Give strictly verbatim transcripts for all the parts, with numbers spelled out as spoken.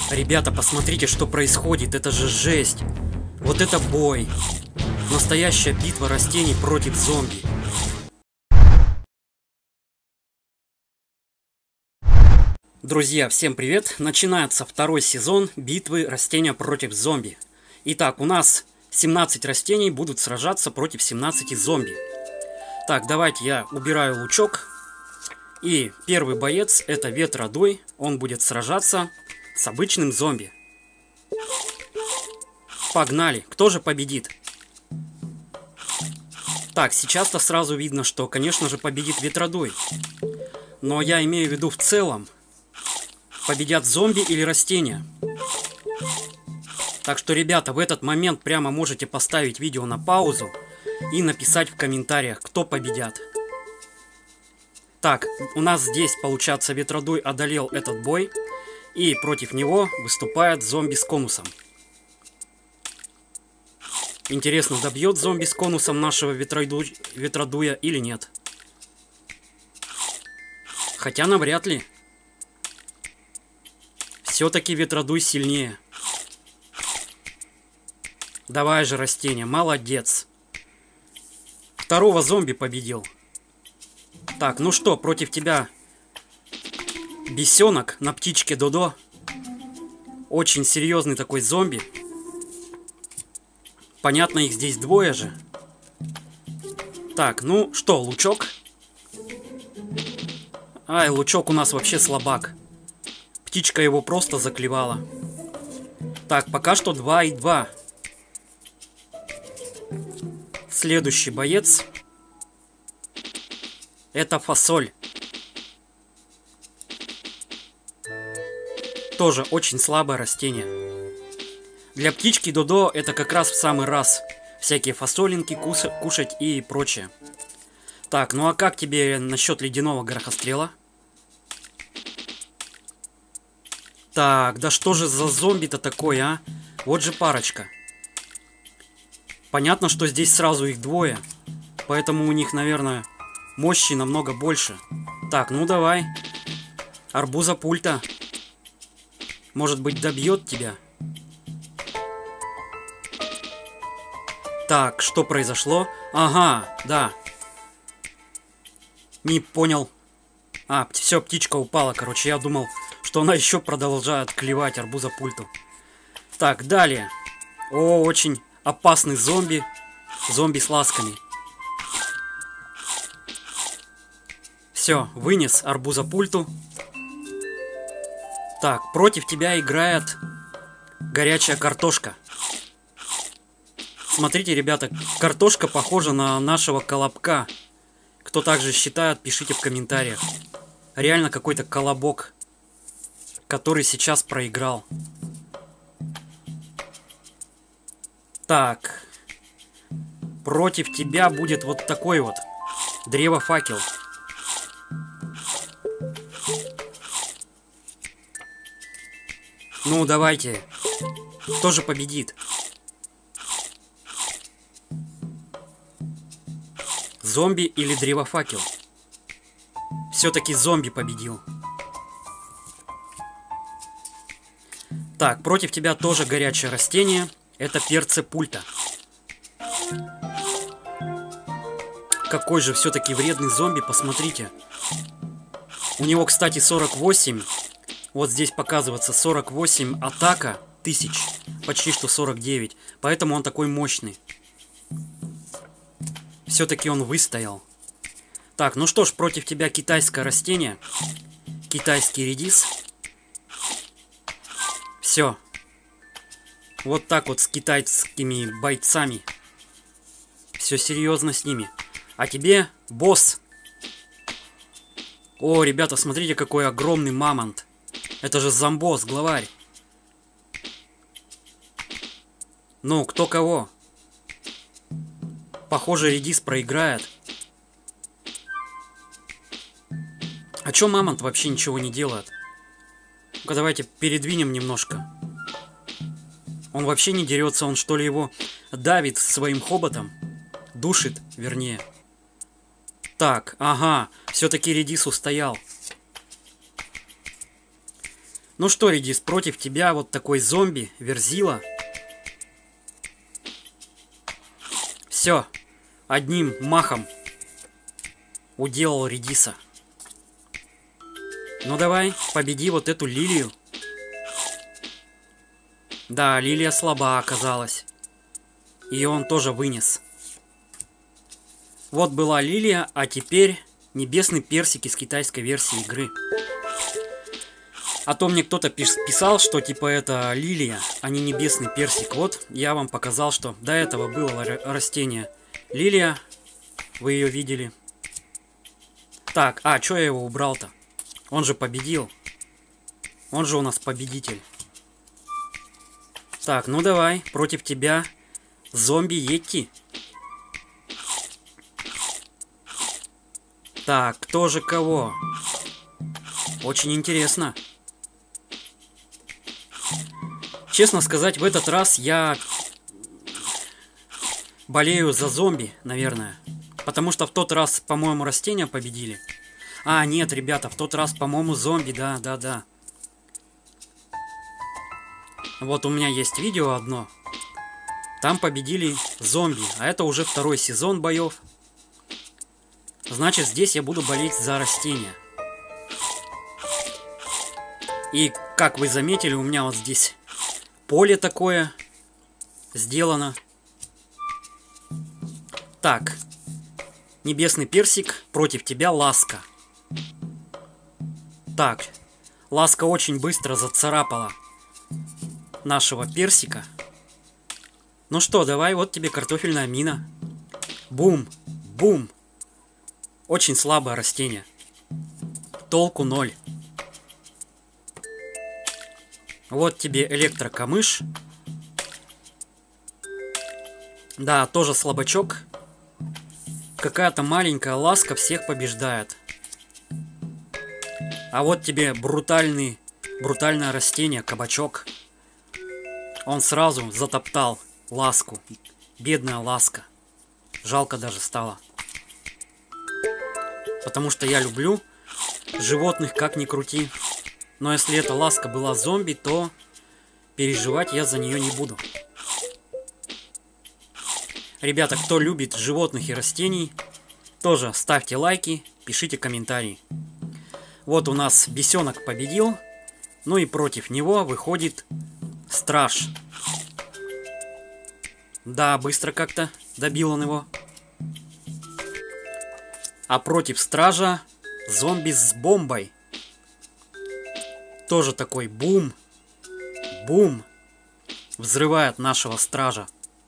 Ребята, посмотрите, что происходит. Это же жесть. Вот это бой. Настоящая битва растений против зомби. Друзья, всем привет! Начинается второй сезон битвы растения против зомби. Итак, у нас семнадцать растений будут сражаться против семнадцати зомби. Так, давайте я убираю лучок. И первый боец — это ветродуй. Он будет сражаться с обычным зомби. Погнали! Кто же победит? Так, сейчас-то сразу видно, что, конечно же, победит ветродуй. Но я имею в виду в целом. Победят зомби или растения. Так что, ребята, в этот момент прямо можете поставить видео на паузу и написать в комментариях, кто победят. Так, у нас здесь, получается, ветродуй одолел этот бой. И против него выступает зомби с конусом. Интересно, добьет зомби с конусом нашего ветроду... ветродуя или нет? Хотя навряд ли. Все-таки ветродуй сильнее. Давай же, растение, молодец. Второго зомби победил. Так, ну что, против тебя бесенок на птичке Додо. Очень серьезный такой зомби. Понятно, их здесь двое же. Так, ну что, лучок? Ай, лучок у нас вообще слабак. Птичка его просто заклевала. Так, пока что два и два. Следующий боец — это фасоль. Тоже очень слабое растение. Для птички Додо это как раз в самый раз. Всякие фасолинки кушать и прочее. Так, ну а как тебе насчет ледяного горохострела? Так, да что же за зомби-то такой, а? Вот же парочка. Понятно, что здесь сразу их двое. Поэтому у них, наверное, мощи намного больше. Так, ну давай. Арбуза пульта. Может быть, добьет тебя? Так, что произошло? Ага, да. Не понял. А, все, птичка упала, короче. Я думал, что она еще продолжает клевать арбуза пульту. Так, далее. О, очень опасный зомби. Зомби с ласками. Все, вынес арбуза пульту. Так, против тебя играет горячая картошка. Смотрите, ребята, картошка похожа на нашего колобка. Кто также считает, пишите в комментариях. Реально какой-то колобок, который сейчас проиграл. Так. Против тебя будет вот такой вот древо-факел. Ну, давайте. Кто же победит? Зомби или древофакел? Все-таки зомби победил. Так, против тебя тоже горячее растение. Это перцы пульта. Какой же все-таки вредный зомби, посмотрите. У него, кстати, сорок восемь. Вот здесь показывается сорок восемь атака тысяч. Почти что сорок девять. Поэтому он такой мощный. Все-таки он выстоял. Так, ну что ж, против тебя китайское растение. Китайский редис. Все. Вот так вот с китайскими бойцами. Все серьезно с ними. А тебе босс. О, ребята, смотрите, какой огромный мамонт. Это же зомбос, главарь. Ну, кто кого? Похоже, редис проиграет. А чё мамонт вообще ничего не делает? Ну-ка, давайте передвинем немножко. Он вообще не дерется, он что ли его давит своим хоботом? Душит, вернее. Так, ага, все-таки редис устоял. Ну что, Редис, против тебя вот такой зомби, Верзила. Все, одним махом уделал Редиса. Ну давай, победи вот эту Лилию. Да, Лилия слаба оказалась. Ее он тоже вынес. Вот была Лилия, а теперь небесный персик из китайской версии игры. А то мне кто-то писал, что типа это Лилия, а не небесный персик. Вот я вам показал, что до этого было растение Лилия. Вы ее видели. Так, а, что я его убрал-то? Он же победил. Он же у нас победитель. Так, ну давай, против тебя зомби Йети. Так, кто же кого? Очень интересно. Честно сказать, в этот раз я болею за зомби, наверное. Потому что в тот раз, по-моему, растения победили. А, нет, ребята, в тот раз, по-моему, зомби, да, да, да. Вот у меня есть видео одно. Там победили зомби. А это уже второй сезон боев. Значит, здесь я буду болеть за растения. И, как вы заметили, у меня вот здесь поле такое сделано. Так. Небесный персик, против тебя Ласка. Так. Ласка очень быстро зацарапала нашего персика. Ну что, давай, вот тебе картофельная мина. Бум, бум. Очень слабое растение. Толку ноль. Вот тебе электрокамыш. Да, тоже слабачок. Какая-то маленькая Ласка всех побеждает. А вот тебе брутальный, брутальное растение, кабачок. Он сразу затоптал Ласку. Бедная Ласка. Жалко даже стало. Потому что я люблю животных, как ни крути. Но если эта Ласка была зомби, то переживать я за нее не буду. Ребята, кто любит животных и растений, тоже ставьте лайки, пишите комментарии. Вот у нас бесенок победил. Ну и против него выходит страж. Да, быстро как-то добил он его. А против стража зомби с бомбой. Тоже такой бум. Бум. Взрывает нашего стража.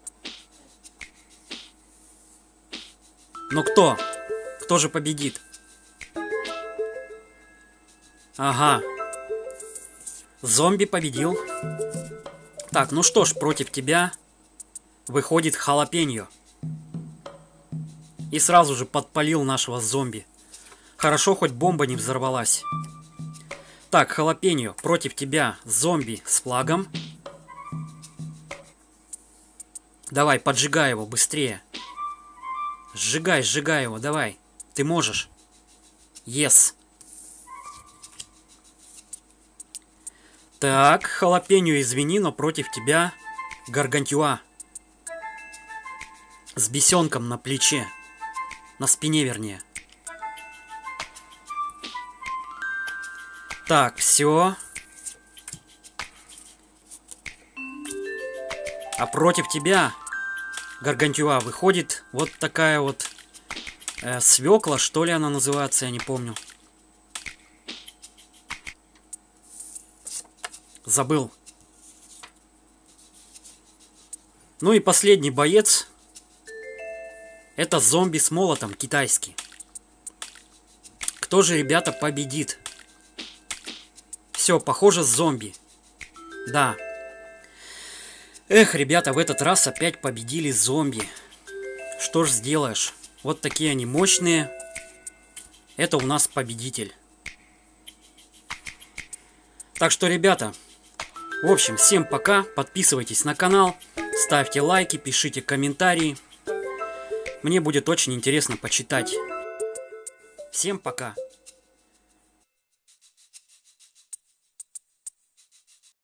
Ну кто? Кто же победит? Ага. Зомби победил. Так, ну что ж, против тебя выходит халапеньо. И сразу же подпалил нашего зомби. Хорошо, хоть бомба не взорвалась. Так, халапеньо, против тебя зомби с флагом. Давай, поджигай его быстрее. Сжигай, сжигай его, давай. Ты можешь. Yes. Так, халапеньо, извини, но против тебя гаргантюа. С бесенком на плече. На спине, вернее. Так, все. А против тебя, гаргантюа, выходит вот такая вот э, свекла, что ли она называется, я не помню. Забыл. Ну и последний боец. Это зомби с молотом, китайский. Кто же, ребята, победит? Все, похоже, зомби. Да. Эх, ребята, в этот раз опять победили зомби. Что ж сделаешь? Вот такие они мощные. Это у нас победитель. Так что, ребята, в общем, всем пока. Подписывайтесь на канал, ставьте лайки, пишите комментарии. Мне будет очень интересно почитать. Всем пока.